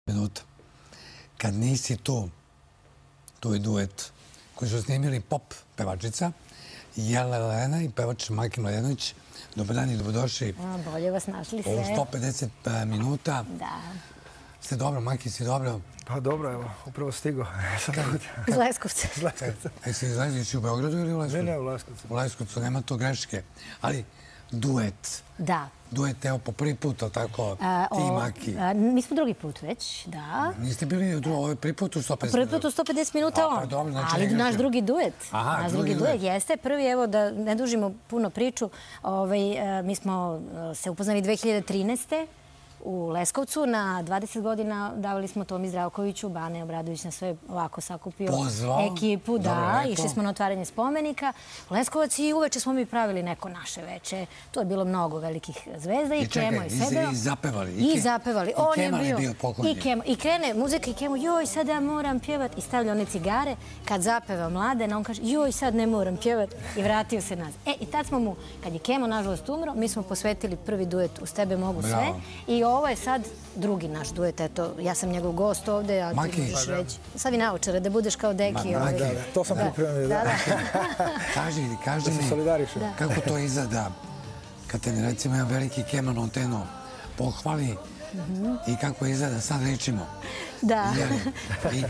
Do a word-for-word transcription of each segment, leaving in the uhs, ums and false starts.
minuta. Kad nisi tu, tu je duet koji su snimili pop pevačica Jelena i pevač Majke Mladenović. Dobar dan i dobrodošli. Bolje vas našli sve. U sto pedeset minuta. Da. Ste dobro, Majke, si dobro? Pa dobro, evo, upravo stigo. Iz Leskovca. Iz Leskovca. Jesi izlazili u Beogradu ili u Leskovcu? Ne, ne, u Leskovcu. U Leskovcu, nema to greške. Ali duet. Da. Duet, evo, po prvi put, tako, ti i Maki. Mi smo drugi put već, da. Niste bili prvi put u sto pedeset minuta? Prvi put u sto pedeset minuta on. Ali naš drugi duet. Aha, naš drugi duet jeste. Prvi, evo, da ne dužimo puno priču, mi smo se upoznali dve hiljade trinaeste. u Leskovcu. Na dvadeset godina davali smo Tomi Zdravkoviću, Bane Obradović na sve ovako sakupio ekipu. Da, išli smo na otvaranje spomenika. Leskovac i uveče smo mi pravili neko naše veče. To je bilo mnogo velikih zvezda i Kemo je sedeo. I zapevali. I zapevali. I Kemal je bio pokojni. I krene muzika i Kemo, joj, sad ja moram pjevat. I stavlja one cigare. Kad zapeva Mladen, on kaže, joj, sad ne moram pjevat. I vratio se nazad. E, i tad smo mu, kad je Kemo nažalost umro, mi smo posvetili prvi duet Uz tebe mogu sve. I ovo je sad drugi naš duet. Eto, ja sam njegov gost ovde, a ti možeš reći. Savi naočare, da budeš kao Deki. To sam pripremio, da. Kaži mi, kaži mi, kako to izgleda kad te, recimo, jedan veliki Kemal Monteno pohvali i kako izgleda, sad ličimo. Da. I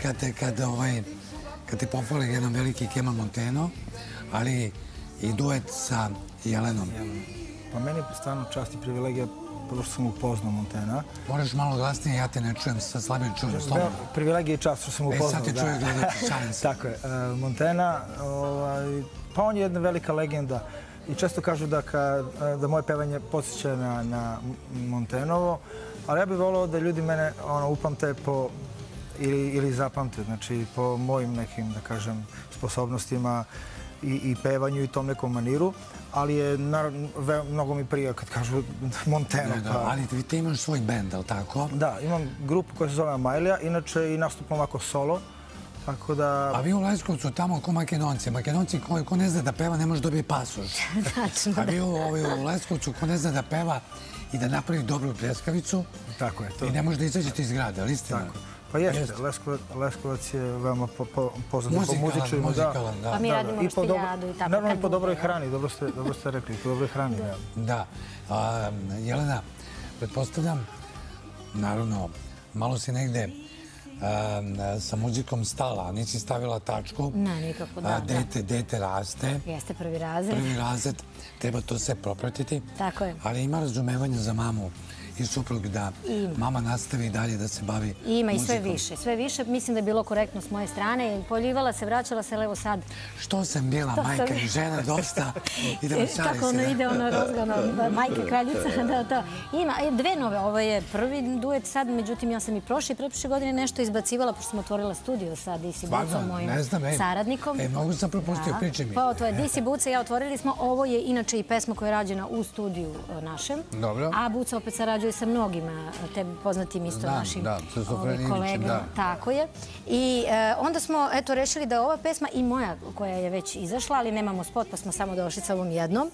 kad te pohvali jedan veliki Kemal Monteno, ali i duet sa Jelenom. Pa meni je stvarno čast i privilegija prvo što sam upoznao Montena. Moraš malo glasnije, ja te ne čujem, sad slabije čujem. Privilegija i čast što sam upoznao. E, sad te čuje gledati, šalim se. Tako je. Montena, pa on je jedna velika legenda i često kažu da moje pevanje podsjeća na Montenovo, ali ja bih volio da ljudi mene upamte ili zapamte, znači po mojim nekim, da kažem, sposobnostima i pevanju i tom nekom maniru, ali je mnogo mi prija kad kažu Monteno. Ali ti imaš svoj bend, ali tako? Da, imam grupu koja se zove Amajlija, inače i nastupam ovako solo, tako da... A vi u Leskovcu tamo ko Makedonci. Makedonci ko ne zna da peva ne može dobiti pasoš. A vi u Leskovcu ko ne zna da peva i da napravi dobru pljeskavicu i ne može da izađete iz grada, ali istina? Pa jeste, Leskovac je veoma poznat po muzičima. Muzikalan, da. Pa mi radimo Štiljadu i tako. Naravno i po dobroj hrani, dobro ste rekli, po dobroj hrani. Da. Jelena, pretpostavljam, naravno, malo si negde sa muzikom stala, a nisi stavila tačku. Ne, nikako, da. Dete raste. Jeste, prvi razred. Prvi razred, treba to sve propratiti. Tako je. Ali ima razumevanja za mamu i suprug da mama nastavi i dalje da se bavi muzikom. Ima i sve više, sve više. Mislim da je bilo korektno s moje strane. Poljivala se, vraćala se, evo sad. Što sam bila majka i žena dosta i da vam šali se. Kako ono ide, ono rozgano, majka kraljica, da, to. Ima dve nove, ovo je prvi duet sad, međutim ja sam i prošle i preprošle godine nešto izbacivala, pošto sam otvorila studio sa D C Bucom, mojim saradnikom. E, mogu sam propustio, priče mi. Pa to je D C Buca, ja otvorili smo. Ovo je inače i pesma koja je rađena u studiju našem. Dobro. A Buca opet sarađuje sa mnogima, te poznatim isto našim kolegama. Tako je. I onda smo, eto, rešili da je ova pesma i moja, koja je već izašla, ali nemamo spot, pa smo samo došli sa ovom jednom.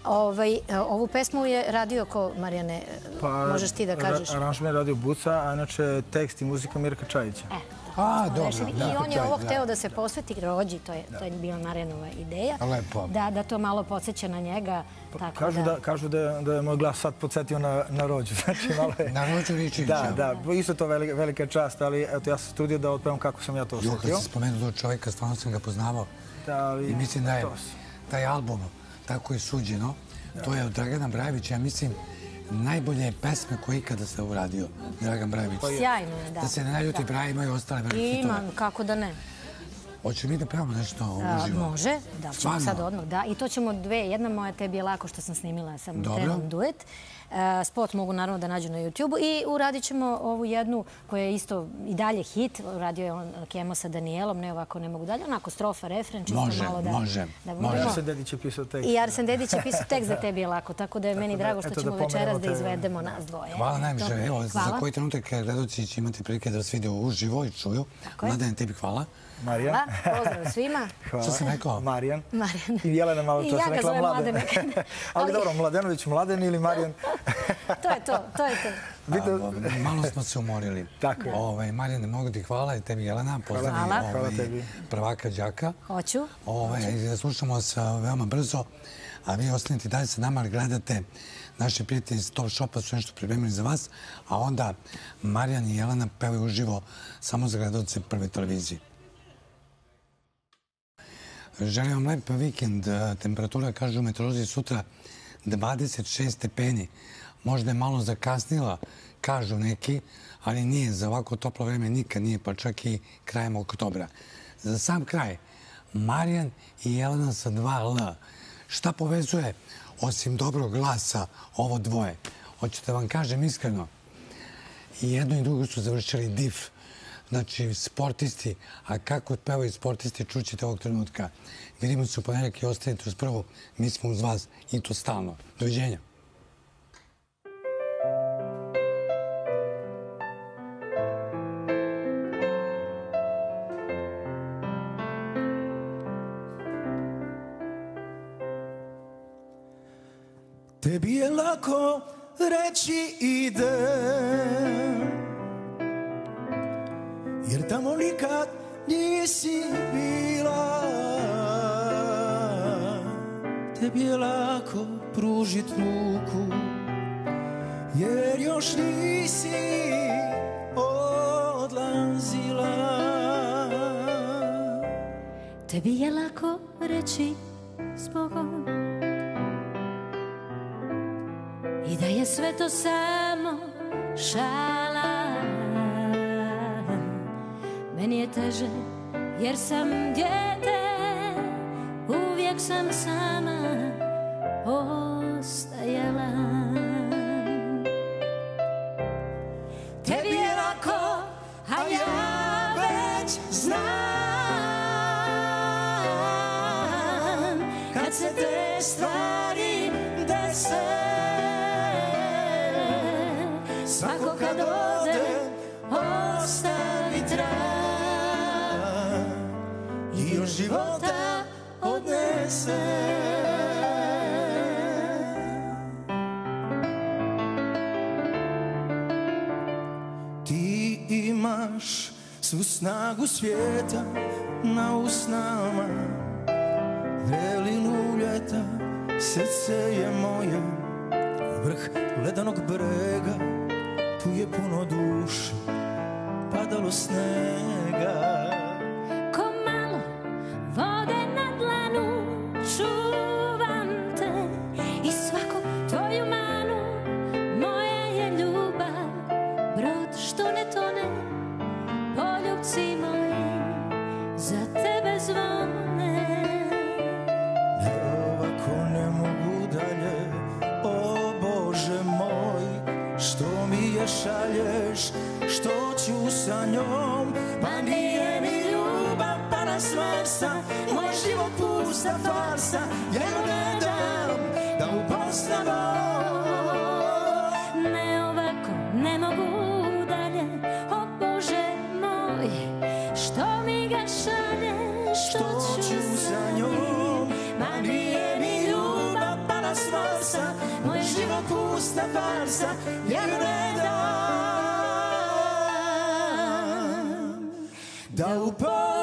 Ovu pesmu je radio ko, Marijane, možeš ti da kažeš? Aranžman je radio Buca, a inače tekst i muzika Mirka Čajića. A, dobro. I on je ovo hteo da se posveti rođi, to je bila Marijanova ideja. Lepo. Da to malo podsjeća na njega. Kažu da je moj glas sad podsjetio na rođu. Na rođu Ričevića. Da, da, isto to velika čast, ali eto ja sam studio da otpevam kako sam ja to osjetio. Jo, kad si spomenuo tog čovjeka, stvarno sam ga poznavao. I mislim da je taj album, tako je suđeno, to je od Dragana Brajevića, ja mislim, najbolje pesme koje ikada se uradio Dragan Brajević. Sjajno je, da. Da se ne naljuti Braje, imaju ostale velike hitove. Imam, kako da ne. Hoće mi da pravimo nešto uživo? Može, da ćemo sad odmah, da. I to ćemo dve, jedna moja Tebi je lako što sam snimila sa Montenom duet. Spot mogu naravno da nađu na YouTube-u i uradit ćemo ovu jednu koja je isto i dalje hit. Uradio je on Kemo sa Danielom, ne ovako ne mogu dalje. Onako strofa, refren, čisto malo da... Može, može. I Arsen Dedić je pisao tekst. I Arsen Dedić je pisao tekst za Tebi je lako, tako da je meni drago što ćemo večeras da izvedemo nas dvoje. Hvala najviše. Evo, za koji trenutak gledalci će imati prilike da vas vide uživo i čuju. Mladen, tebi hvala. Marijan. Hvala, pozdrav svima. Što sam rekao? Marijan. I Jelena malo čas rekla Mladen. Ali dobro, Mladenović Mladen ili Marijan To je to, to je to. Malo smo se umorili. Tako je. Marijane, mogu ti hvala i tebi, Jelena. Pozdravim prvaka đaka. Hoću. Slušamo se veoma brzo, a vi ostanite dalje sa nama, gledate naši prijatelji iz Top Shopa, su nešto pripremili za vas, a onda Marijan i Jelena pevaju uživo samo za gledalce Prve televizije. Želim vam lep vikend. Temperatura, kažu meteorolozi, sutra dvadeset šest stepeni. Možda je malo zakasnila, kažu neki, ali nije. Za ovako toplo vreme nikad nije, pa čak i krajem oktobra. Za sam kraj, Marijan i Jelena sa dva L. Šta povezuje, osim dobrog glasa, ovo dvoje? Hoćete vam kažem iskreno, i jedno i drugo su završili D I F. Znači, sportisti, a kako pevaju sportisti, čućete ovog trenutka. Vidimo se u ponedeljak i ostanite uz Prvu. Mi smo uz vas i to stalno. Doviđenja. Tebi je lako reći idem, jer tamo nikad nisi bila. Tebi je lako pružit ruku, jer još nisi odlazila. Tebi je lako reći zbogom i da je sve to samo šala. Meni je teže jer sam dijete, uvijek sam sama ostajala. Tebi je lako, a ja već znam, kad se te stvari dese. Svako kad ode, ostavi trag i još života odnese. Ti imaš svu snagu svijeta na usnama, vrelinu ljeta, srce je moje, vrh ledanog brega, tu je puno duše, padalo snega. Ko malo vode na dlanu, čuvam te i svaku tvoju manu. Moja je ljubav, brod što ne tone, poljubci moji za tebe zvone. Ne, ovako ne mogu dalje, o Bože moj, što mi je šalješ, što ću sa njom? Pa nije mi ljubav, pa na svarsa, moj život pusta farsa, ja joj ne dam da upoznavam. Ne ovako, ne mogu dalje, o Bože moj, što mi ga šalješ, što ću sa njom? Pa nije mi ljubav, pa na svarsa, moj život pusta farsa, ja joj ne dam da upoznavam.